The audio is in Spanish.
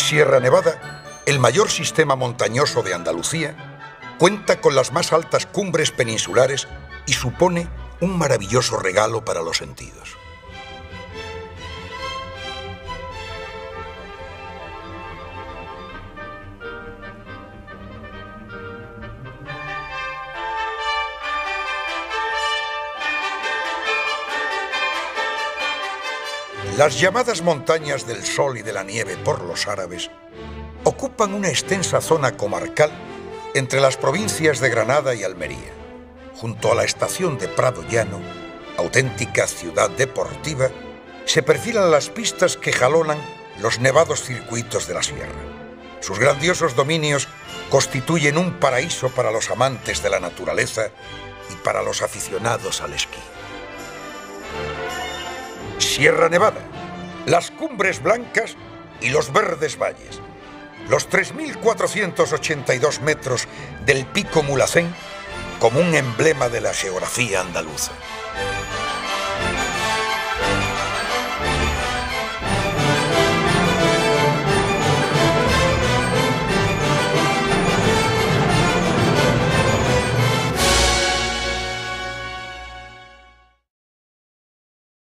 Sierra Nevada, el mayor sistema montañoso de Andalucía, cuenta con las más altas cumbres peninsulares y supone un maravilloso regalo para los sentidos. Las llamadas montañas del sol y de la nieve por los árabes ocupan una extensa zona comarcal entre las provincias de Granada y Almería, junto a la estación de Prado Llano, auténtica ciudad deportiva, se perfilan las pistas que jalonan los nevados circuitos de la sierra. Sus grandiosos dominios constituyen un paraíso para los amantes de la naturaleza y para los aficionados al esquí. Sierra Nevada, las cumbres blancas y los verdes valles. Los 3.482 metros del Pico Mulhacén como un emblema de la geografía andaluza.